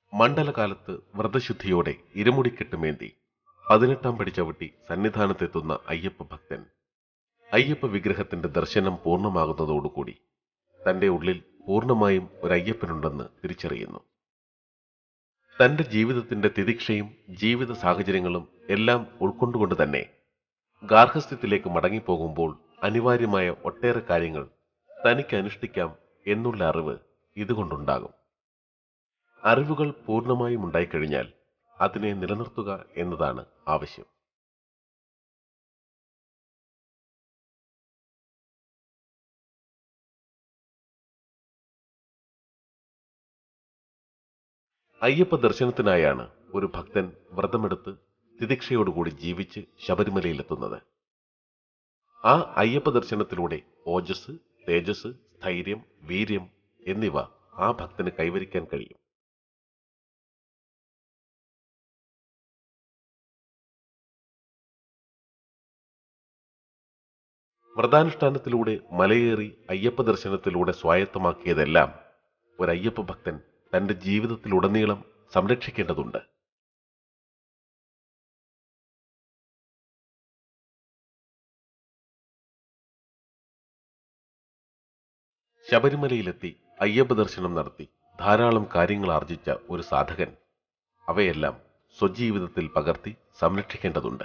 മണ്ഡലകാലത്ത് വ്രതശുദ്ധിയോടെ ഇരുമുടിക്കെട്ടുമേന്തി 18 പടി ചവിട്ടി സന്നിധാനത്തെത്തുന്ന അയ്യപ്പ ഭക്തൻ അയ്യപ്പ വിഗ്രഹത്തിന്റെ ദർശനം പൂർണ്ണമാകുന്നതോടുകൂടി തന്റെ ഉള്ളിൽ പൂർണ്ണമായും ഒരു അയ്യപ്പനുണ്ടെന്ന് തിരിച്ചറിയുന്നു. തന്റെ ജീവിതത്തിന്റെ തിദിക്ഷയും ജീവിത സാഹചര്യങ്ങളും എല്ലാം ഉൾക്കൊണ്ടുകൊണ്ട് തന്നെ ഗാർഹസ്ഥ്യത്തിലേക്ക് മടങ്ങിപ്പോകുമ്പോൾ അനിവാര്യമായ ഒട്ടേറെ കാര്യങ്ങൾ തനിക്ക് അനുഷ്ഠിക്കാം എന്നുള്ള അറിവ് ഇതുകൊണ്ടുണ്ടാകും. അറിവുകൾ പൂർണ്ണമായും ഉണ്ടായിക്കഴിഞ്ഞാൽ അതിനെ നിലനിർത്തുക എന്നതാണ് ആവശ്യം. അയ്യപ്പ ദർശനത്തിനായാണ് ഒരു ഭക്തൻ വ്രതമെടുത്ത് തിദിക്ഷയോടുകൂടി ജീവിച്ച് ശബരിമലയിലെത്തുന്നത്. ആ അയ്യപ്പ ദർശനത്തിലൂടെ ഓജസ്, തേജസ്, സ്ഥൈര്യം, വീര്യം എന്നിവ ആ ഭക്തന് കൈവരിക്കാൻ കഴിയും. വ്രതാനുഷ്ഠാനത്തിലൂടെ മലയേറി അയ്യപ്പ ദർശനത്തിലൂടെ സ്വായത്തമാക്കിയതെല്ലാം ഒരയ്യപ്പ ഭക്തൻ തന്റെ ജീവിതത്തിലുടനീളം സംരക്ഷിക്കേണ്ടതുണ്ട്. ശബരിമലയിലെത്തി അയ്യപ്പ ദർശനം നടത്തി ധാരാളം കാര്യങ്ങൾ ആർജിച്ച ഒരു സാധകൻ അവയെല്ലാം സ്വജീവിതത്തിൽ പകർത്തി സംരക്ഷിക്കേണ്ടതുണ്ട്.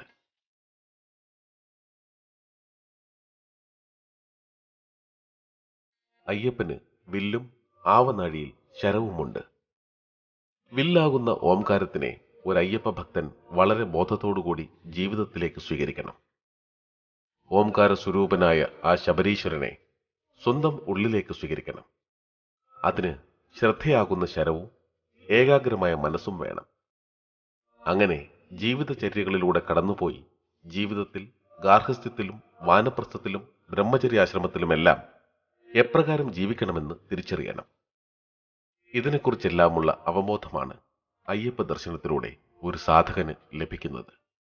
അയ്യപ്പന് വില്ലും ആവനാഴിയിൽ ശരവുമുണ്ട്. വില്ലാകുന്ന ഓംകാരത്തിനെ ഒരു അയ്യപ്പ ഭക്തൻ വളരെ ബോധത്തോടുകൂടി ജീവിതത്തിലേക്ക് സ്വീകരിക്കണം. ഓംകാര സ്വരൂപനായ ആ ശബരീശ്വരനെ സ്വന്തം ഉള്ളിലേക്ക് സ്വീകരിക്കണം. അതിന് ശ്രദ്ധയാകുന്ന ശരവും ഏകാഗ്രമായ മനസ്സും വേണം. അങ്ങനെ ജീവിതചര്യകളിലൂടെ കടന്നുപോയി ജീവിതത്തിൽ ഗാർഹസ്ഥ്യത്തിലും വാനപ്രസ്ഥത്തിലും ബ്രഹ്മചര്യാശ്രമത്തിലുമെല്ലാം എപ്രകാരം ജീവിക്കണമെന്ന് തിരിച്ചറിയണം. ഇതിനെക്കുറിച്ചെല്ലാമുള്ള അവബോധമാണ് അയ്യപ്പ ദർശനത്തിലൂടെ ഒരു സാധകന് ലഭിക്കുന്നത്.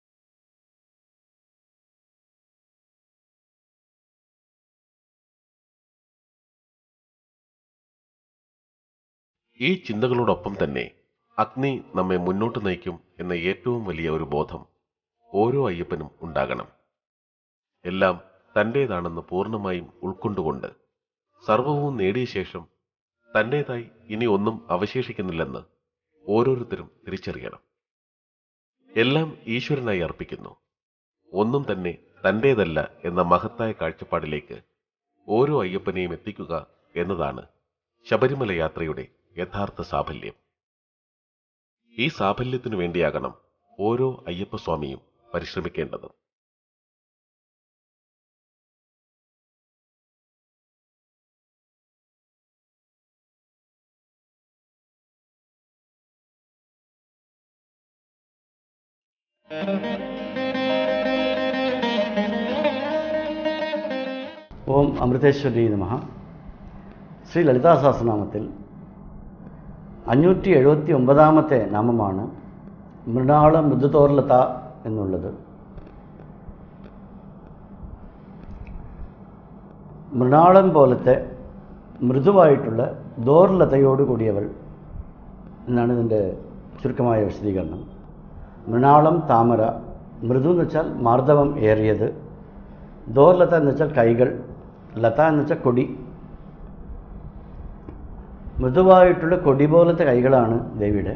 ഈ ചിന്തകളോടൊപ്പം തന്നെ അഗ്നി നമ്മെ മുന്നോട്ട് നയിക്കും എന്ന ഏറ്റവും വലിയ ഒരു ബോധം ഓരോ അയ്യപ്പനും ഉണ്ടാകണം. എല്ലാം തന്റേതാണെന്ന് പൂർണ്ണമായും ഉൾക്കൊണ്ടുകൊണ്ട് സർവവും നേടിയ ശേഷം തന്റേതായി ഇനി ഒന്നും അവശേഷിക്കുന്നില്ലെന്ന് ഓരോരുത്തരും തിരിച്ചറിയണം. എല്ലാം ഈശ്വരനായി അർപ്പിക്കുന്നു, ഒന്നും തന്നെ തന്റേതല്ല എന്ന മഹത്തായ കാഴ്ചപ്പാടിലേക്ക് ഓരോ അയ്യപ്പനെയും എത്തിക്കുക എന്നതാണ് ശബരിമല യാത്രയുടെ യഥാർത്ഥ സാഫല്യം. ഈ സാഫല്യത്തിനു വേണ്ടിയാകണം ഓരോ അയ്യപ്പസ്വാമിയും പരിശ്രമിക്കേണ്ടത്. ഓം അമൃതേശ്വരി നമഃ. ശ്രീ ലളിതാ സഹസ്രനാമത്തിൽ 579 നാമമാണ് മൃണാള മൃദുതോർലത എന്നുള്ളത്. മൃണാളം പോലത്തെ മൃദുവായിട്ടുള്ള ദോർലതയോട് കൂടിയവൾ എന്നാണ് ഇതിൻ്റെ ചുരുക്കമായ വിശദീകരണം. മൃണാളം താമര, മൃദു എന്ന് വെച്ചാൽ മാർദ്ദവം ഏറിയത്, ദോർലത എന്ന് വെച്ചാൽ കൈകൾ, ലത എന്ന് വെച്ചാൽ കൊടി. മൃദുവായിട്ടുള്ള കൊടി പോലത്തെ കൈകളാണ് ദേവിയുടെ.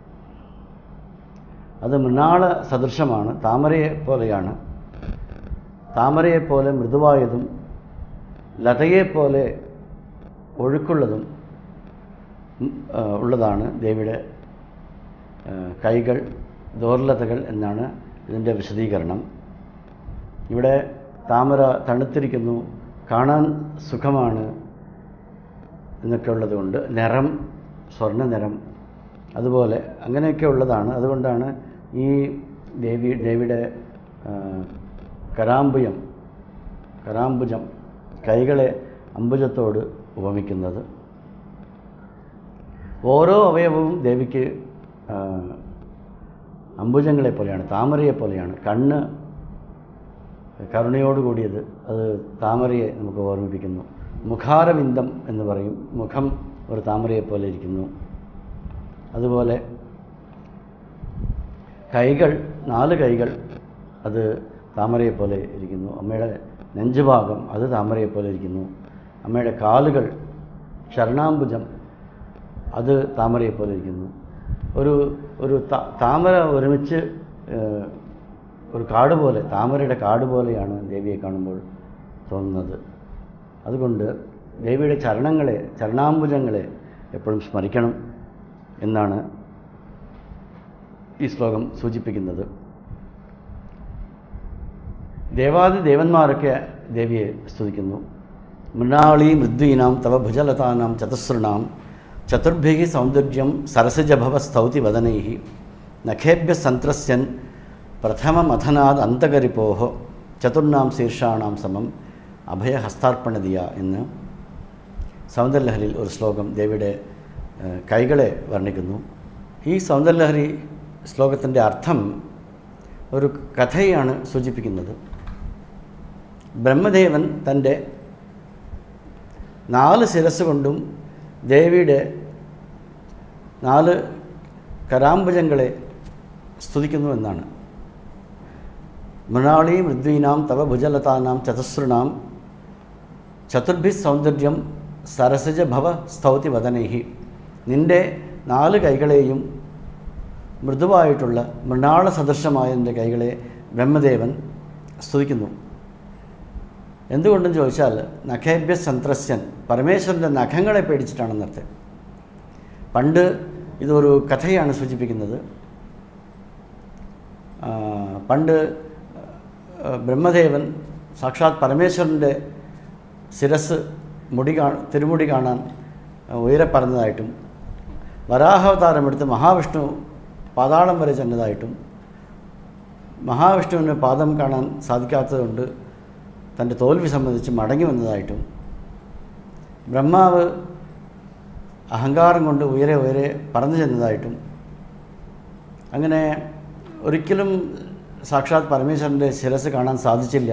അത് മൃണാള സദൃശമാണ്, താമരയെ പോലെയാണ്. താമരയെപ്പോലെ മൃദുവായതും ലതയെപ്പോലെ ഒഴുക്കുള്ളതും ഉള്ളതാണ് ദേവിയുടെ കൈകൾ, ദോർലതകൾ എന്നാണ് ഇതിൻ്റെ വിശദീകരണം. ഇവിടെ താമര തണുത്തിരിക്കുന്നു, കാണാൻ സുഖമാണ് എന്നൊക്കെ ഉള്ളതുകൊണ്ട് നിറം സ്വർണ്ണ നിറം അതുപോലെ അങ്ങനെയൊക്കെ ഉള്ളതാണ്. അതുകൊണ്ടാണ് ഈ ദേവിയുടെ കരാംബുജം കൈകളെ അംബുജത്തോട് ഉപമിക്കുന്നത്. ഓരോ അവയവവും ദേവിക്ക് അംബുജങ്ങളെ പോലെയാണ്, താമരയെ പോലെയാണ്. കണ്ണ് കരുണയോടുകൂടിയത്, അത് താമരയെ നമുക്ക് ഓർമ്മിപ്പിക്കുന്നു. മുഖാരവിന്ദം എന്ന് പറയും, മുഖം ഒരു താമരയെപ്പോലെ ഇരിക്കുന്നു. അതുപോലെ കൈകൾ, 4 കൈകൾ അത് താമരയെപ്പോലെ ഇരിക്കുന്നു. അമ്മയുടെ നെഞ്ചുഭാഗം അത് താമരയെപ്പോലെ ഇരിക്കുന്നു. അമ്മയുടെ കാലുകൾ, ചരണാംബുജം അത് താമരയെപ്പോലെ ഇരിക്കുന്നു. ഒരു താമര ഒരുമിച്ച് ഒരു കാട് പോലെ, താമരയുടെ കാട് പോലെയാണ് ദേവിയെ കാണുമ്പോൾ തോന്നുന്നത്. അതുകൊണ്ട് ദേവിയുടെ ചരണാംബുജങ്ങളെ എപ്പോഴും സ്മരിക്കണം എന്നാണ് ഈ ശ്ലോകം സൂചിപ്പിക്കുന്നത്. ദേവാദിദേവന്മാരൊക്കെ ദേവിയെ സ്തുതിക്കുന്നു. മൃണാളി മൃദ്വീനാം തവ ഭുജലതാനാം ചതുസ്രണാം ചതുർഭിः സൗന്ദര്യം സരസിജഭവ സ്തൗതി വദനൈः നഖേഭ്യ സന്ത്രസ്യൻ പ്രഥമമഥനാദ് അന്തകരിപ്പോः ചതുർണാം ശീർഷാണാം സമം അഭയഹസ്താർപ്പണതിയ എന്ന് സൗന്ദര്യലഹരിയിൽ ഒരു ശ്ലോകം ദേവിയുടെ കൈകളെ വർണ്ണിക്കുന്നു. ഈ സൗന്ദര്യലഹരി ശ്ലോകത്തിൻ്റെ അർത്ഥം ഒരു കഥയാണ് സൂചിപ്പിക്കുന്നത്. ബ്രഹ്മദേവൻ തൻ്റെ 4 ശിരസ് കൊണ്ടും ദേവിയുടെ 4 കരാംബുജങ്ങളെ സ്തുതിക്കുന്നു എന്നാണ്. മൃണാളി മൃദ്വീനാം തവ ഭുജലതാനാം ചതുസ്രണാം ചതുർഭി സൗന്ദര്യം സരസിജ ഭവ സ്തൗതി വദനൈഹി. നിൻ്റെ 4 കൈകളെയും മൃദുവായിട്ടുള്ള മൃണാള സദൃശമായ എൻ്റെ കൈകളെ ബ്രഹ്മദേവൻ സ്തുതിക്കുന്നു. എന്തുകൊണ്ടെന്ന് ചോദിച്ചാൽ നഖേഭ്യ സന്ത്രസ്യൻ, പരമേശ്വരൻ്റെ നഖങ്ങളെ പേടിച്ചിട്ടാണെന്നർത്ഥം. പണ്ട് ഇതൊരു കഥയാണ് സൂചിപ്പിക്കുന്നത്. പണ്ട് ബ്രഹ്മദേവൻ സാക്ഷാത് പരമേശ്വരൻ്റെ ശിരസ് തിരുമുടി കാണാൻ ഉയരെ പറഞ്ഞതായിട്ടും വരാഹാവതാരമെടുത്ത് മഹാവിഷ്ണു പാതാളം വരെ ചെന്നതായിട്ടും മഹാവിഷ്ണുവിന് പാദം കാണാൻ സാധിക്കാത്തതുകൊണ്ട് തൻ്റെ തോൽവി സംബന്ധിച്ച് മടങ്ങി വന്നതായിട്ടും ബ്രഹ്മാവ് അഹങ്കാരം കൊണ്ട് ഉയരെ ഉയരെ പറന്നു ചെന്നതായിട്ടും അങ്ങനെ ഒരിക്കലും സാക്ഷാത് പരമേശ്വരൻ്റെ ശിരസ് കാണാൻ സാധിച്ചില്ല.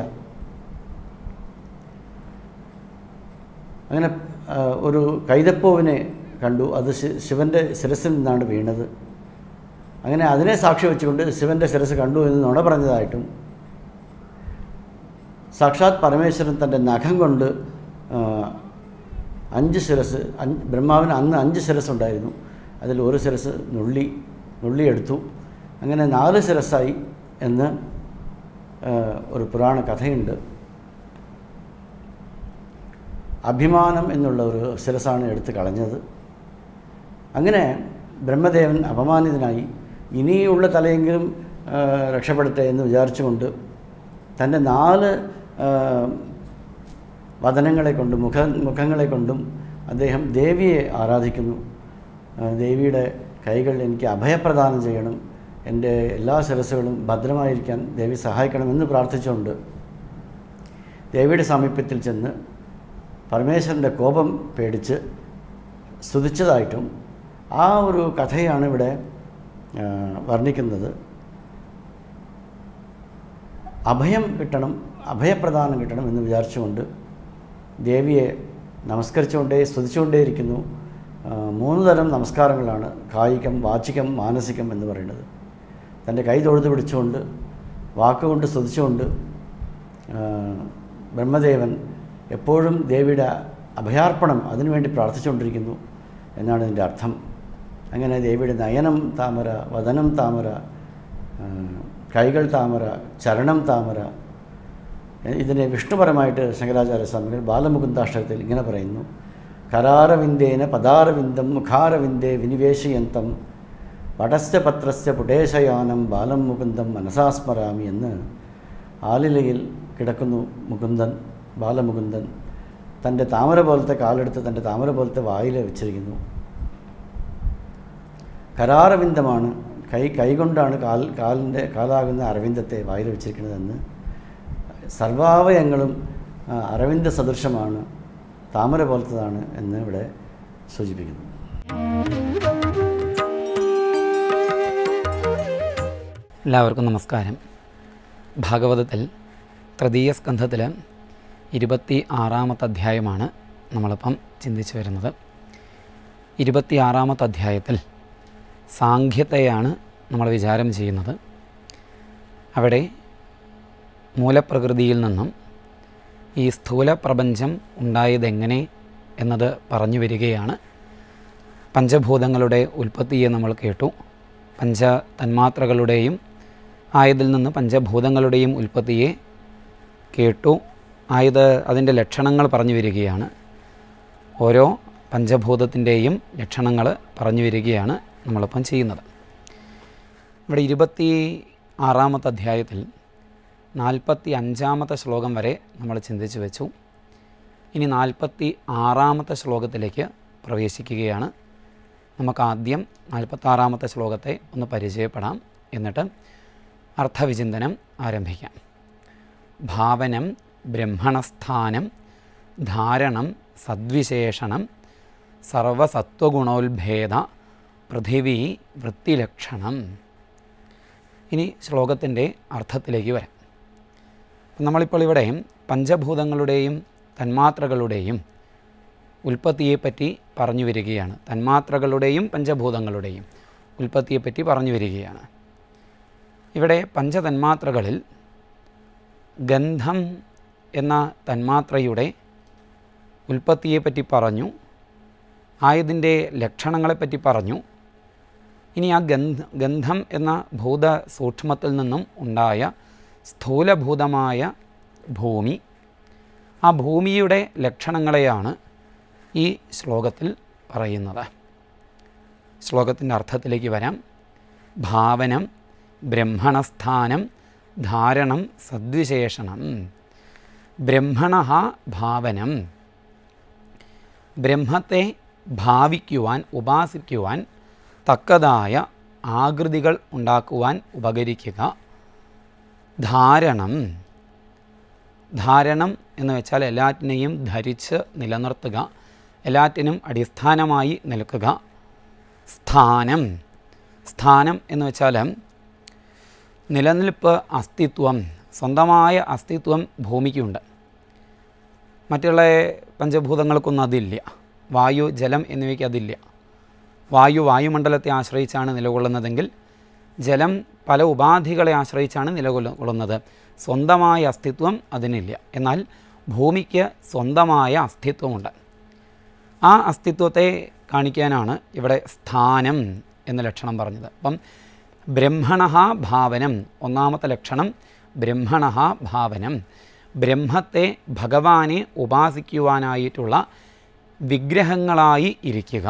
അങ്ങനെ ഒരു കൈതപ്പൂവിനെ കണ്ടു, അത് ശിവൻ്റെ ശിരസിൽ നിന്നാണ് വീണത്. അങ്ങനെ അതിനെ സാക്ഷി വെച്ചുകൊണ്ട് ശിവൻ്റെ ശിരസ് കണ്ടു എന്ന് നുണ പറഞ്ഞതായിട്ടും സാക്ഷാത് പരമേശ്വരൻ തൻ്റെ നഖം കൊണ്ട് 5 ശിരസ്, ബ്രഹ്മാവിന് അന്ന് 5 ശിരസ് ഉണ്ടായിരുന്നു, അതിൽ ഒരു ശിരസ് നുള്ളിയെടുത്തു. അങ്ങനെ 4 ശിരസ്സായി എന്ന് ഒരു പുരാണ കഥയുണ്ട്. അഭിമാനം എന്നുള്ള ഒരു ശിരസാണ് എടുത്ത് കളഞ്ഞത്. അങ്ങനെ ബ്രഹ്മദേവൻ അപമാനിതനായി ഇനിയുള്ള തലയെങ്കിലും രക്ഷപ്പെടട്ടെ എന്ന് വിചാരിച്ചുകൊണ്ട് തൻ്റെ 4 വദനങ്ങളെ കൊണ്ടും മുഖങ്ങളെ കൊണ്ടും അദ്ദേഹം ദേവിയെ ആരാധിക്കുന്നു. ദേവിയുടെ കൈകൾ എനിക്ക് അഭയപ്രദാനം ചെയ്യണം, എൻ്റെ എല്ലാ ശിരസ്സുകളും ഭദ്രമായിരിക്കാൻ ദേവി സഹായിക്കണമെന്ന് പ്രാർത്ഥിച്ചുകൊണ്ട് ദേവിയുടെ സാമീപ്യത്തിൽ ചെന്ന് പരമേശ്വരൻ്റെ കോപം പേടിച്ച് സ്തുതിച്ചതായിട്ടും ആ ഒരു കഥയാണ് ഇവിടെ വർണ്ണിക്കുന്നത്. അഭയം കിട്ടണം, അഭയപ്രദാനം കിട്ടണം എന്ന് വിചാരിച്ചുകൊണ്ട് ദേവിയെ നമസ്കരിച്ചുകൊണ്ടേ സ്തുതിച്ചുകൊണ്ടേയിരിക്കുന്നു. 3 തരം നമസ്കാരങ്ങളാണ്, കായികം, വാചികം, മാനസികം എന്ന് പറയുന്നത്. തൻ്റെ കൈ തൊഴുത് പിടിച്ചുകൊണ്ട് വാക്കുകൊണ്ട് സ്തുതിച്ചുകൊണ്ട് ബ്രഹ്മദേവൻ എപ്പോഴും ദേവിയുടെ അഭയാർപ്പണം അതിനുവേണ്ടി പ്രാർത്ഥിച്ചുകൊണ്ടിരിക്കുന്നു എന്നാണ് ഇതിൻ്റെ അർത്ഥം. അങ്ങനെ ദേവിയുടെ നയനം താമര, വദനം താമര, കൈകൾ താമര, ചരണം താമര. ഇതിനെ വിഷ്ണുപരമായിട്ട് ശങ്കരാചാര്യ സ്വാമികൾ ബാലമുകുന്ദാഷ്ടകത്തിൽ ഇങ്ങനെ പറയുന്നു: കരാരവിന്ദേന പദാരവിന്ദം മുഖാരവിന്ദേ വിനിവേശയന്തം പടസ്യ പത്രസ്യ പുടേശയാനം ബാലം മുകുന്ദം മനസാസ്മരാമി എന്ന് ആലിലയിൽ കിടക്കുന്നു മുകുന്ദൻ, ബാലമുകുന്ദൻ. തൻ്റെ താമര പോലത്തെ കാലെടുത്ത് തൻ്റെ താമര പോലത്തെ വായിൽ വെച്ചിരിക്കുന്നു. കരാരവിന്ദമാണ്, കൈകൊണ്ടാണ് കാലാകുന്ന അരവിന്ദത്തെ വായിൽ വെച്ചിരിക്കുന്നതെന്ന്. സർവാവയങ്ങളും അരവിന്ദ സദൃശമാണ്, താമര പോലത്തതാണ് എന്ന് ഇവിടെ സൂചിപ്പിക്കുന്നു. എല്ലാവർക്കും നമസ്കാരം. ഭാഗവതത്തിൽ തൃതീയ സ്കന്ധത്തിൽ 26-ാമത്തെ അധ്യായമാണ് നമ്മളിപ്പം ചിന്തിച്ചു വരുന്നത്. 26-ാമത്തെ അധ്യായത്തിൽ സാങ്ഖ്യത്തെയാണ് നമ്മൾ വിചാരം ചെയ്യുന്നത്. അവിടെ മൂലപ്രകൃതിയിൽ നിന്നും ഈ സ്ഥൂല പ്രപഞ്ചം ഉണ്ടായതെങ്ങനെ എന്നത് പറഞ്ഞു വരികയാണ്. പഞ്ചഭൂതങ്ങളുടെ ഉൽപ്പത്തിയെ നമ്മൾ കേട്ടു. പഞ്ചതന്മാത്രകളുടെയും ആയതിൽ നിന്ന് പഞ്ചഭൂതങ്ങളുടെയും ഉൽപ്പത്തിയെ കേട്ടു. അതിൻ്റെ ലക്ഷണങ്ങൾ പറഞ്ഞു വരികയാണ്. ഓരോ പഞ്ചഭൂതത്തിൻ്റെയും ലക്ഷണങ്ങൾ പറഞ്ഞു വരികയാണ് നമ്മളിപ്പം ചെയ്യുന്നത്. ഇവിടെ 26-ാമത്തെ അധ്യായത്തിൽ 45-ാമത്തെ ശ്ലോകം വരെ നമ്മൾ ചിന്തിച്ചു വെച്ചു. ഇനി 46-ാമത്തെ ശ്ലോകത്തിലേക്ക് പ്രവേശിക്കുകയാണ്. നമുക്കാദ്യം 46-ാമത്തെ ശ്ലോകത്തെ ഒന്ന് പരിചയപ്പെടാം. എന്നിട്ട് അർത്ഥവിചിന്തനം ആരംഭിക്കാം. ഭാവനം ബ്രഹ്മണസ്ഥാനം ധാരണം സദ്വിശേഷണം സർവസത്വഗുണോത്ഭേദ പൃഥിവി വൃത്തിലക്ഷണം. ഇനി ശ്ലോകത്തിൻ്റെ അർത്ഥത്തിലേക്ക് വരാം. നമ്മളിപ്പോൾ ഇവിടെ പഞ്ചഭൂതങ്ങളുടെയും തന്മാത്രകളുടെയും ഉൽപ്പത്തിയെപ്പറ്റി പറഞ്ഞു വരികയാണ്. തന്മാത്രകളുടെയും പഞ്ചഭൂതങ്ങളുടെയും ഉൽപ്പത്തിയെപ്പറ്റി പറഞ്ഞു വരികയാണ്. ഇവിടെ പഞ്ചതന്മാത്രകളിൽ ഗന്ധം എന്ന തന്മാത്രയുടെ ഉൽപ്പത്തിയെപ്പറ്റി പറഞ്ഞു. ആയതിൻ്റെ ലക്ഷണങ്ങളെപ്പറ്റി പറഞ്ഞു. ഇനി ആ ഗന്ധം എന്ന ഭൂതസൂക്ഷ്മത്തിൽ നിന്നും ഉണ്ടായ സ്ഥൂലഭൂതമായ ഭൂമി, ആ ഭൂമിയുടെ ലക്ഷണങ്ങളെയാണ് ഈ ശ്ലോകത്തിൽ പറയുന്നത്. ശ്ലോകത്തിൻ്റെ അർത്ഥത്തിലേക്ക് വരാം. ഭാവനം ബ്രഹ്മണസ്ഥാനം ധാരണം സദ്വിശേഷണം. ബ്രഹ്മണഃ ഭാവനം, ബ്രഹ്മത്തെ ഭാവിക്കുവാൻ ഉപാസിക്കുവാൻ തക്കതായ ആകൃതികൾ ഉണ്ടാക്കുവാൻ ഉപകരിക്കുക. ധാരണം, ധാരണം എന്ന് വെച്ചാൽ എല്ലാറ്റിനെയും ധരിച്ച് നിലനിർത്തുക, എല്ലാറ്റിനും അടിസ്ഥാനമായി നിൽക്കുക. സ്ഥാനം, സ്ഥാനം എന്ന് വെച്ചാൽ നിലനിൽപ്പ്, അസ്തിത്വം, സ്വന്തമായ അസ്തിത്വം ഭൂമിക്കുണ്ട്. മറ്റുള്ള പഞ്ചഭൂതങ്ങൾക്കൊന്നും അതില്ല. വായു, ജലം എന്നിവയ്ക്ക് അതില്ല. വായുമണ്ഡലത്തെ ആശ്രയിച്ചാണ് നിലകൊള്ളുന്നതെങ്കിൽ ജലം പല ഉപാധികളെ ആശ്രയിച്ചാണ് നിലകൊള്ളുന്നത്. സ്വന്തമായ അസ്തിത്വം അതിനില്ല. എന്നാൽ ഭൂമിക്ക് സ്വന്തമായ അസ്തിത്വമുണ്ട്. ആ അസ്തിത്വത്തെ കാണിക്കാനാണ് ഇവിടെ സ്ഥാനം എന്ന ലക്ഷണം പറഞ്ഞത്. അപ്പം ബ്രഹ്മണഃ ഭാവനം, ഒന്നാമത്തെ ലക്ഷണം ബ്രഹ്മണഃ ഭാവനം, ബ്രഹ്മത്തെ ഭഗവാനെ ഉപാസിക്കുവാനായിട്ടുള്ള വിഗ്രഹങ്ങളായി ഇരിക്കുക.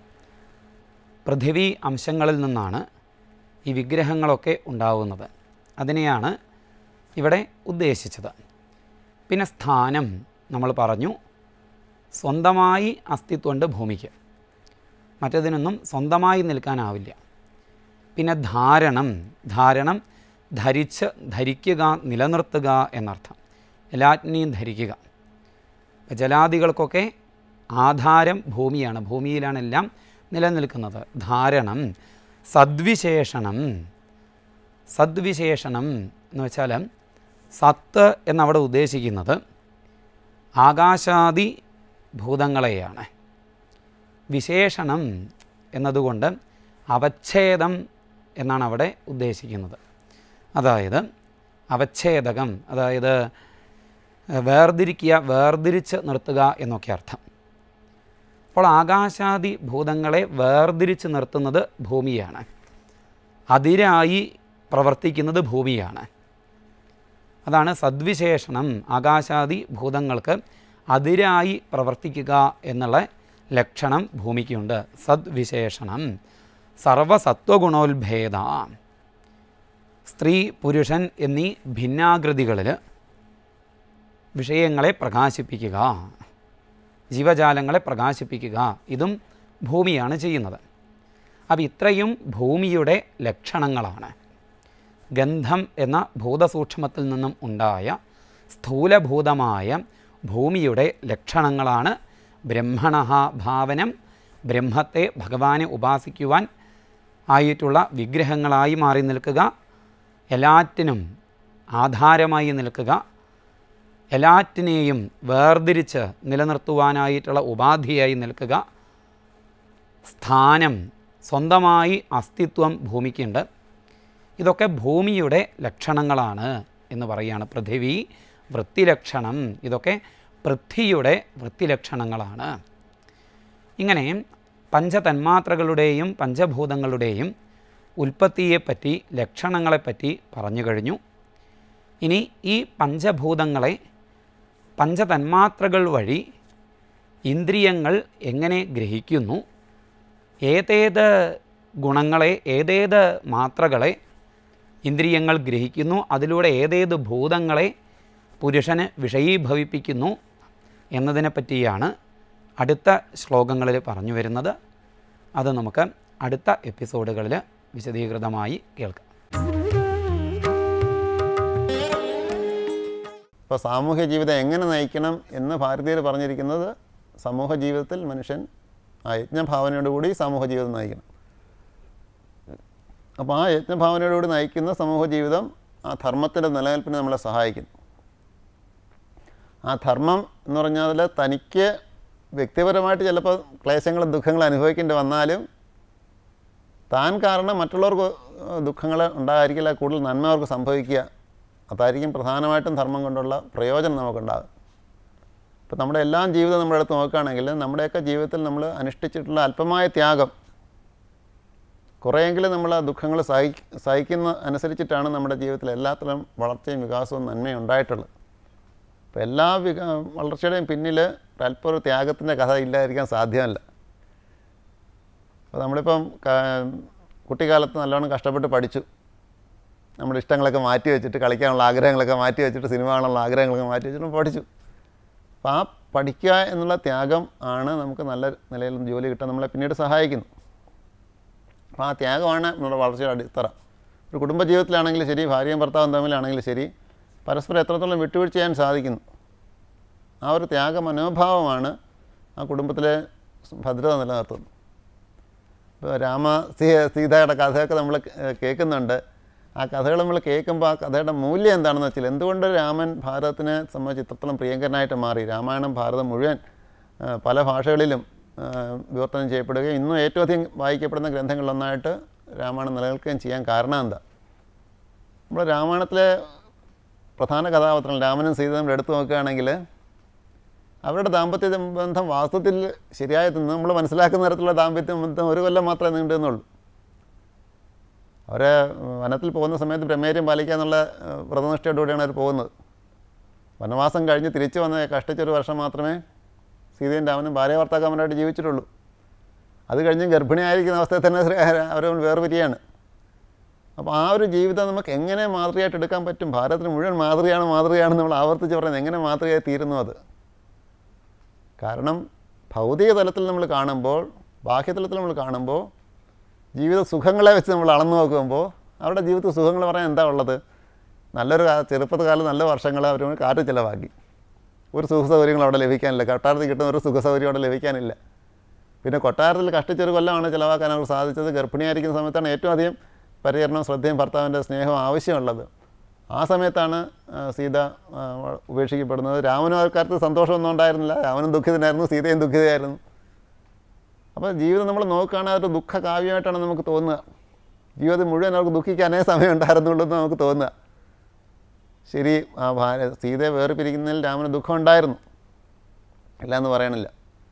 പൃഥിവി അംശങ്ങളിൽ നിന്നാണ് ഈ വിഗ്രഹങ്ങളൊക്കെ ഉണ്ടാവുന്നത്. അതിനെയാണ് ഇവിടെ ഉദ്ദേശിച്ചത്. പിന്നെ സ്ഥാനം നമ്മൾ പറഞ്ഞു, സ്വന്തമായി അസ്തിത്വമുണ്ട് ഭൂമിക്ക്, മറ്റതിനൊന്നും സ്വന്തമായി നിൽക്കാനാവില്ല. പിന്നെ ധാരണം, ധാരണം ധരിക്കുക, നിലനിർത്തുക എന്നർത്ഥം. എല്ലാറ്റിനെയും ധരിക്കുക. ജലാദികൾക്കൊക്കെ ആധാരം ഭൂമിയാണ്, ഭൂമിയിലാണ് എല്ലാം നിലനിൽക്കുന്നത്. ധാരണം, സദ്വിശേഷണം. സദ്വിശേഷണം എന്ന് വെച്ചാൽ സത്ത് എന്നവിടെ ഉദ്ദേശിക്കുന്നത് ആകാശാദി ഭൂതങ്ങളെയാണ്. വിശേഷണം എന്നതുകൊണ്ട് അവച്ഛേദം എന്നാണ് അവിടെ ഉദ്ദേശിക്കുന്നത്. അതായത് അവച്ഛേദകം, അതായത് വേർതിരിക്കുക, വേർതിരിച്ച് നിർത്തുക എന്നൊക്കെ അർത്ഥം. അപ്പോൾ ആകാശാദി ഭൂതങ്ങളെ വേർതിരിച്ച് നിർത്തുന്നത് ഭൂമിയാണ്, അതിരായി പ്രവർത്തിക്കുന്നത് ഭൂമിയാണ്. അതാണ് സദ്വിശേഷണം. ആകാശാദി ഭൂതങ്ങൾക്ക് അതിരായി പ്രവർത്തിക്കുക എന്നുള്ള ലക്ഷണം ഭൂമിക്കുണ്ട്. സദ്വിശേഷണം. സർവസത്വഗുണോത്ഭേദ, സ്ത്രീ പുരുഷൻ എന്നീ ഭിന്നാകൃതികളിൽ വിഷയങ്ങളെ പ്രകാശിപ്പിക്കുക, ജീവജാലങ്ങളെ പ്രകാശിപ്പിക്കുക, ഇതും ഭൂമിയാണ് ചെയ്യുന്നത്. അപ്പം ഇത്രയും ഭൂമിയുടെ ലക്ഷണങ്ങളാണ്. ഗന്ധം എന്ന ഭൂതസൂക്ഷ്മത്തിൽ നിന്നും ഉണ്ടായ സ്ഥൂലഭൂതമായ ഭൂമിയുടെ ലക്ഷണങ്ങളാണ് ബ്രഹ്മണഃ ഭാവനം, ബ്രഹ്മത്തെ ഭഗവാനെ ഉപാസിക്കുവാൻ ആയിട്ടുള്ള വിഗ്രഹങ്ങളായി മാറി നിൽക്കുക, എല്ലാറ്റിനും ആധാരമായി നിൽക്കുക, എല്ലാറ്റിനെയും വേർതിരിച്ച് നിലനിർത്തുവാനായിട്ടുള്ള ഉപാധിയായി നിൽക്കുക. സ്ഥാനം, സ്വന്തമായി അസ്തിത്വം ഭൂമിക്കുണ്ട്. ഇതൊക്കെ ഭൂമിയുടെ ലക്ഷണങ്ങളാണ് എന്ന് പറയുകയാണ്. പൃഥിവി വൃത്തിലക്ഷണം, ഇതൊക്കെ പൃഥ്വിയുടെ വൃത്തിലക്ഷണങ്ങളാണ്. ഇങ്ങനെ പഞ്ചതന്മാത്രകളുടെയും പഞ്ചഭൂതങ്ങളുടെയും ഉൽപ്പത്തിയെപ്പറ്റി, ലക്ഷണങ്ങളെപ്പറ്റി പറഞ്ഞു കഴിഞ്ഞു. ഇനി ഈ പഞ്ചഭൂതങ്ങളെ പഞ്ചതന്മാത്രകൾ വഴി ഇന്ദ്രിയങ്ങൾ എങ്ങനെ ഗ്രഹിക്കുന്നു, ഏതേത് ഗുണങ്ങളെ, ഏതേത് മാത്രകളെ ഇന്ദ്രിയങ്ങൾ ഗ്രഹിക്കുന്നു, അതിലൂടെ ഏതേത് ഭൂതങ്ങളെ പുരുഷന് വിഷയീഭവിപ്പിക്കുന്നു എന്നതിനെപ്പറ്റിയാണ് അടുത്ത ശ്ലോകങ്ങളിൽ പറഞ്ഞു വരുന്നത്. അത് നമുക്ക് അടുത്ത എപ്പിസോഡുകളിൽ വിശദീകൃതമായി കേൾക്കാം. ഇപ്പോൾ സാമൂഹ്യ ജീവിതം എങ്ങനെ നയിക്കണം എന്ന് ഭാരതീയർ പറഞ്ഞിരിക്കുന്നത്, സമൂഹ ജീവിതത്തിൽ മനുഷ്യൻ ആ യജ്ഞഭാവനയോടുകൂടി സമൂഹ ജീവിതം നയിക്കണം. അപ്പോൾ ആ യജ്ഞഭാവനയോടുകൂടി നയിക്കുന്ന സമൂഹ ജീവിതം ആ ധർമ്മത്തിൻ്റെ നിലനിൽപ്പിന് നമ്മളെ സഹായിക്കുന്നു. ആ ധർമ്മം എന്ന് പറഞ്ഞാൽ തനിക്ക് വ്യക്തിപരമായിട്ട് ചിലപ്പോൾ ക്ലേശങ്ങളും ദുഃഖങ്ങളും അനുഭവിക്കേണ്ടി വന്നാലും താൻ കാരണം മറ്റുള്ളവർക്ക് ദുഃഖങ്ങൾ ഉണ്ടാകാതിരിക്കില്ല, കൂടുതൽ നന്മ അവർക്ക് സംഭവിക്കുക. അതായിരിക്കും പ്രധാനമായിട്ടും ധർമ്മം കൊണ്ടുള്ള പ്രയോജനം നമുക്കുണ്ടാകും. ഇപ്പോൾ നമ്മുടെ എല്ലാം ജീവിതം നമ്മുടെ അടുത്ത് നോക്കുകയാണെങ്കിൽ നമ്മുടെയൊക്കെ ജീവിതത്തിൽ നമ്മൾ അനുഷ്ഠിച്ചിട്ടുള്ള അല്പമായ ത്യാഗം, കുറേയെങ്കിലും നമ്മൾ ആ ദുഃഖങ്ങൾ സഹിക്കുന്ന അനുസരിച്ചിട്ടാണ് നമ്മുടെ ജീവിതത്തിൽ എല്ലാത്തിലും വളർച്ചയും വികാസവും നന്മയും ഉണ്ടായിട്ടുള്ളത്. അപ്പോൾ എല്ലാ വളർച്ചയുടെയും പിന്നിൽ അല്പം ഒരു ത്യാഗത്തിൻ്റെ കഥ ഇല്ലാതിരിക്കാൻ സാധ്യമല്ല. അപ്പോൾ നമ്മളിപ്പം കുട്ടിക്കാലത്ത് നല്ലോണം കഷ്ടപ്പെട്ട് പഠിച്ചു, നമ്മുടെ ഇഷ്ടങ്ങളൊക്കെ മാറ്റി വെച്ചിട്ട്, കളിക്കാനുള്ള ആഗ്രഹങ്ങളൊക്കെ മാറ്റി വെച്ചിട്ട്, സിനിമ കാണാനുള്ള ആഗ്രഹങ്ങളൊക്കെ മാറ്റി വെച്ചിട്ട് പഠിച്ചു. അപ്പോൾ ആ പഠിക്കുക എന്നുള്ള ത്യാഗം ആണ് നമുക്ക് നല്ല നിലയിൽ ജോലി കിട്ടാൻ നമ്മളെ പിന്നീട് സഹായിക്കുന്നു. അപ്പോൾ ആ ത്യാഗമാണ് നമ്മുടെ വളർച്ചയുടെ അടിത്തറ. ഒരു കുടുംബജീവിതത്തിലാണെങ്കിലും ശരി, ഭാര്യയും ഭർത്താവും തമ്മിലാണെങ്കിലും ശരി, പരസ്പരം എത്രത്തോളം വിട്ടുവീഴ്ച ചെയ്യാൻ സാധിക്കുന്നു, ആ ഒരു ത്യാഗ മനോഭാവമാണ് ആ കുടുംബത്തിലെ ഭദ്രത നിലനിർത്തുന്നത്. ഇപ്പോൾ സീതയുടെ കഥയൊക്കെ നമ്മൾ കേൾക്കുന്നുണ്ട്. ആ കഥകൾ നമ്മൾ കേൾക്കുമ്പോൾ ആ കഥയുടെ മൂല്യം എന്താണെന്ന് വെച്ചാൽ, എന്തുകൊണ്ട് രാമൻ ഭാരതത്തിനെ സംബന്ധിച്ച് ഇത്രത്തോളം പ്രിയങ്കരനായിട്ട് മാറി. രാമായണം ഭാരതം മുഴുവൻ പല ഭാഷകളിലും വിവർത്തനം ചെയ്യപ്പെടുകയും ഇന്നും ഏറ്റവും അധികം വായിക്കപ്പെടുന്ന ഗ്രന്ഥങ്ങളിലൊന്നായിട്ട് രാമായണം നിലനിൽക്കുകയും ചെയ്യാൻ കാരണം എന്താ? നമ്മൾ രാമായണത്തിലെ പ്രധാന കഥാപാത്രങ്ങൾ രാമനും സീതയും നമ്മൾ എടുത്തു നോക്കുകയാണെങ്കിൽ അവരുടെ ദാമ്പത്യ ബന്ധം വാസ്തവത്തിൽ ശരിയായി നമ്മൾ മനസ്സിലാക്കുന്ന തരത്തിലുള്ള ദാമ്പത്യ ബന്ധം ഒരു കൊല്ലം മാത്രമേ നീണ്ടുന്നുള്ളൂ. അവർ വനത്തിൽ പോകുന്ന സമയത്ത് ബ്രഹ്മചര്യം പാലിക്കുക എന്നുള്ള വ്രതനിഷ്ഠയോടുകൂടിയാണ് അവർ പോകുന്നത്. വനവാസം കഴിഞ്ഞ് തിരിച്ചു വന്ന് കഷ്ടിച്ചൊരു വർഷം മാത്രമേ സീതയും രാമനും ഭാര്യ ഭർത്താക്കന്മാരായിട്ട് ജീവിച്ചിട്ടുള്ളൂ. അത് കഴിഞ്ഞ് ഗർഭിണിയായിരിക്കുന്ന അവസ്ഥയിൽ തന്നെ അവർ വേർപിരിയാണ്. അപ്പോൾ ആ ഒരു ജീവിതം നമുക്ക് എങ്ങനെ മാതൃകയായിട്ട് എടുക്കാൻ പറ്റും? ഭാരതത്തിന് മുഴുവൻ മാതൃകയാണെന്ന് നമ്മൾ ആവർത്തിച്ച് പറയുന്നത് എങ്ങനെ മാതൃകയായി തീരുന്നു അത്? കാരണം ഭൗതിക തലത്തിൽ നമ്മൾ കാണുമ്പോൾ, ബാഹ്യതലത്തിൽ നമ്മൾ കാണുമ്പോൾ, ജീവിത സുഖങ്ങളെ വെച്ച് നമ്മൾ അളന്നു നോക്കുമ്പോൾ അവരുടെ ജീവിതത്തിൽ സുഖങ്ങൾ പറയാൻ എന്താ ഉള്ളത്? നല്ലൊരു ചെറുപ്പകാലം നല്ല വർഷങ്ങൾ അവർ കാറ്റ് ചിലവാക്കി. ഒരു സുഖസൗകര്യങ്ങൾ അവിടെ ലഭിക്കാനില്ല. കൊട്ടാരത്തിൽ കിട്ടുന്ന ഒരു സുഖസൗകര്യം അവിടെ ലഭിക്കാനില്ല. പിന്നെ കൊട്ടാരത്തിൽ കഷ്ടിച്ചൊരു കൊല്ലമാണ് ചിലവാക്കാൻ അവർ സാധിച്ചത്. ഗർഭിണിയായിരിക്കുന്ന സമയത്താണ് ഏറ്റവും അധികം പരിചരണവും ശ്രദ്ധയും ഭർത്താവിൻ്റെ സ്നേഹവും ആവശ്യമുള്ളത്. ആ സമയത്താണ് സീത ഉപേക്ഷിക്കപ്പെടുന്നത്. രാമനും ആൾക്കാർക്ക് സന്തോഷമൊന്നും ഉണ്ടായിരുന്നില്ല. രാമനും ദുഃഖിതനായിരുന്നു, സീതയും ദുഃഖിതയായിരുന്നു. അപ്പോൾ ജീവിതം നമ്മൾ നോക്കുകയാണെങ്കിൽ അതൊരു ദുഃഖ കാവ്യമായിട്ടാണ് നമുക്ക് തോന്നുക. ജീവിതം മുഴുവൻ അവർക്ക് ദുഃഖിക്കാനേ സമയം ഉണ്ടായിരുന്നുള്ളൂ എന്ന് നമുക്ക് തോന്നുക. ശരി, ആ സീതയെ വേർപിരിക്കുന്നതിൽ രാമന് ദുഃഖം ഉണ്ടായിരുന്നു, ഇല്ല എന്ന് പറയണില്ല.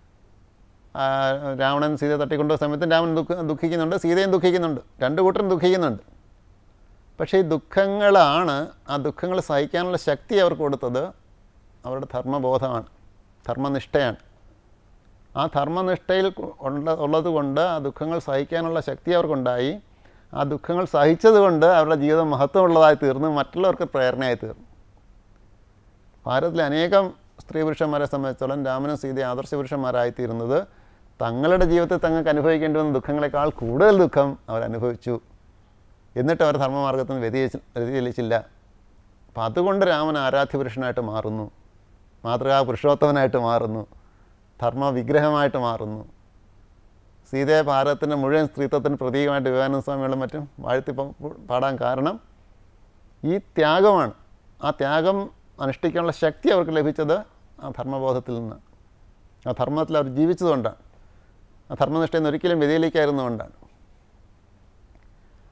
രാവണൻ സീതയെ തട്ടിക്കൊണ്ടുപോയ സമയത്തും രാമൻ ദുഃഖിക്കുന്നുണ്ട്, സീതയും ദുഃഖിക്കുന്നുണ്ട്, രണ്ടു കൂട്ടരും ദുഃഖിക്കുന്നുണ്ട്. പക്ഷേ ഈ ദുഃഖങ്ങളാണ്, ആ ദുഃഖങ്ങൾ സഹിക്കാനുള്ള ശക്തി അവർക്ക് കൊടുത്തത് അവരുടെ ധർമ്മബോധമാണ്, ധർമ്മനിഷ്ഠയാണ്. ആ ധർമ്മനിഷ്ഠയിൽ ഉള്ളത് കൊണ്ട് ആ ദുഃഖങ്ങൾ സഹിക്കാനുള്ള ശക്തി അവർക്കുണ്ടായി. ആ ദുഃഖങ്ങൾ സഹിച്ചതുകൊണ്ട് അവരുടെ ജീവിതം മഹത്വമുള്ളതായി തീർന്നു, മറ്റുള്ളവർക്ക് പ്രേരണയായി തീർന്നു. ഭാരതത്തിലെ അനേകം സ്ത്രീ പുരുഷന്മാരെ സംബന്ധിച്ചോളം രാമനും സീതയും ആദർശ പുരുഷന്മാരായിത്തീരുന്നത് തങ്ങളുടെ ജീവിതത്തിൽ തങ്ങൾക്ക് അനുഭവിക്കേണ്ടി വന്ന ദുഃഖങ്ങളെക്കാൾ കൂടുതൽ ദുഃഖം അവരനുഭവിച്ചു. എന്നിട്ട് അവർ ധർമ്മമാർഗത്തിന് വ്യതിചലിച്ചില്ല. അപ്പം അതുകൊണ്ട് രാമൻ ആരാധ്യപുരുഷനായിട്ട് മാറുന്നു, മാതൃകാ പുരുഷോത്തമനായിട്ട് മാറുന്നു, ധർമ്മവിഗ്രഹമായിട്ട് മാറുന്നു. സീതയെ ഭാരതത്തിൻ്റെ മുഴുവൻ സ്ത്രീത്വത്തിന് പ്രതീകമായിട്ട് വിവേകാനന്ദ സ്വാമികളും മറ്റും വാഴ്ത്തി പാടാൻ കാരണം ഈ ത്യാഗമാണ്. ആ ത്യാഗം അനുഷ്ഠിക്കാനുള്ള ശക്തി അവർക്ക് ലഭിച്ചത് ആ ധർമ്മബോധത്തിൽ നിന്ന്, ആ ധർമ്മത്തിൽ അവർ ജീവിച്ചതുകൊണ്ടാണ്, ആ ധർമ്മനിഷ്ഠയിൽ നിന്ന് ഒരിക്കലും വ്യതിചലിക്കാതിരുന്നതുകൊണ്ടാണ്.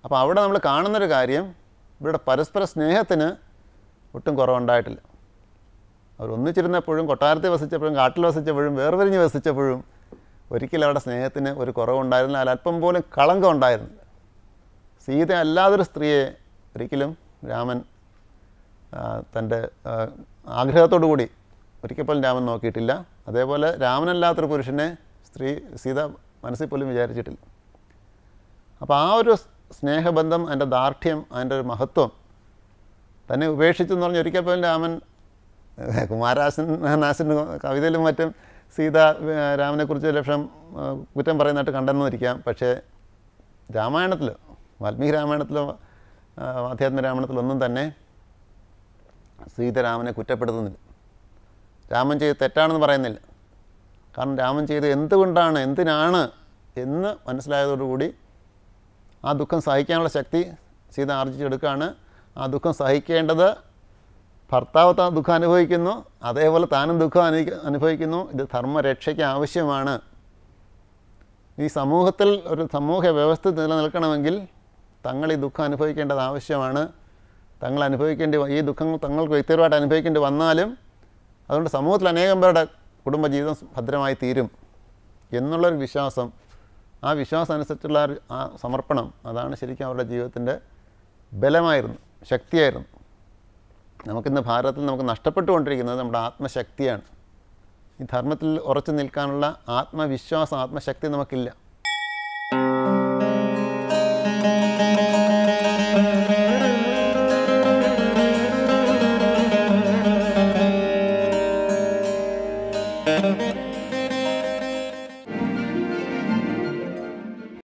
അപ്പോൾ അവിടെ നമ്മൾ കാണുന്നൊരു കാര്യം, ഇവരുടെ പരസ്പര സ്നേഹത്തിന് ഒട്ടും കുറവുണ്ടായിട്ടില്ല. അവർ ഒന്നിച്ചിരുന്നപ്പോഴും, കൊട്ടാരത്തിൽ വസിച്ചപ്പോഴും, കാട്ടിൽ വസിച്ചപ്പോഴും, വേർതിരിഞ്ഞ് വസിച്ചപ്പോഴും ഒരിക്കലും അവരുടെ സ്നേഹത്തിന് ഒരു കുറവുണ്ടായിരുന്നില്ല. അതിലല്പം പോലും കളങ്കം ഉണ്ടായിരുന്നില്ല. സീത അല്ലാതൊരു സ്ത്രീയെ ഒരിക്കലും രാമൻ തൻ്റെ ആഗ്രഹത്തോടു കൂടി ഒരിക്കൽ പോലും രാമൻ നോക്കിയിട്ടില്ല. അതേപോലെ രാമനല്ലാത്തൊരു പുരുഷനെ സീത മനസ്സിൽ പോലും വിചാരിച്ചിട്ടില്ല. അപ്പോൾ ആ ഒരു സ്നേഹബന്ധം, അതിൻ്റെ ദാർഢ്യം, അതിൻ്റെ ഒരു മഹത്വം, തന്നെ ഉപേക്ഷിച്ചെന്ന് പറഞ്ഞ് ഒരിക്കൽ പോലും രാമൻ, കുമാരനാശൻ്റെ കവിതയിലും മറ്റും സീത രാമനെക്കുറിച്ച് ലക്ഷം കുറ്റം പറയുന്നതായിട്ട് കണ്ടെന്നിരിക്കാം. പക്ഷേ രാമായണത്തിൽ, വാൽമീകി രാമായണത്തിലോ ആധ്യാത്മിക രാമായണത്തിലൊന്നും തന്നെ സീത രാമനെ കുറ്റപ്പെടുത്തുന്നില്ല. രാമൻ ചെയ്ത് തെറ്റാണെന്ന് പറയുന്നില്ല. കാരണം രാമൻ ചെയ്ത് എന്തുകൊണ്ടാണ്, എന്തിനാണ് എന്ന് മനസ്സിലായതോടുകൂടി ആ ദുഃഖം സഹിക്കാനുള്ള ശക്തി സീത ആർജിച്ചെടുക്കുകയാണ്. ആ ദുഃഖം സഹിക്കേണ്ടത് ഭർത്താവ് ദുഃഖം അനുഭവിക്കുന്നു, അതേപോലെ താനും ദുഃഖം അനുഭവിക്കുന്നു. ഇത് ധർമ്മരക്ഷയ്ക്ക് ആവശ്യമാണ്. ഈ സമൂഹത്തിൽ ഒരു സമൂഹ വ്യവസ്ഥ നിലനിൽക്കണമെങ്കിൽ തങ്ങൾ ഈ ദുഃഖം അനുഭവിക്കേണ്ടത് ആവശ്യമാണ്. തങ്ങൾ ഈ ദുഃഖങ്ങൾ തങ്ങൾക്ക് വ്യക്തിപരമായിട്ട് അനുഭവിക്കേണ്ടി വന്നാലും അതുകൊണ്ട് സമൂഹത്തിൽ അനേകം പേരുടെ കുടുംബജീവിതം ഭദ്രമായി തീരും എന്നുള്ളൊരു വിശ്വാസം, ആ വിശ്വാസം അനുസരിച്ചുള്ള ആ സമർപ്പണം, അതാണ് ശരിക്കും അവരുടെ ജീവിതത്തിൻ്റെ ബലമായിരുന്നു, ശക്തിയായിരുന്നു. നമുക്കിന്ന് ഭാരതത്തിൽ നമുക്ക് നഷ്ടപ്പെട്ടുകൊണ്ടിരിക്കുന്നത് നമ്മുടെ ആത്മശക്തിയാണ്. ഈ ധർമ്മത്തിൽ ഉറച്ചു നിൽക്കാനുള്ള ആത്മവിശ്വാസം, ആത്മശക്തി നമുക്കില്ല.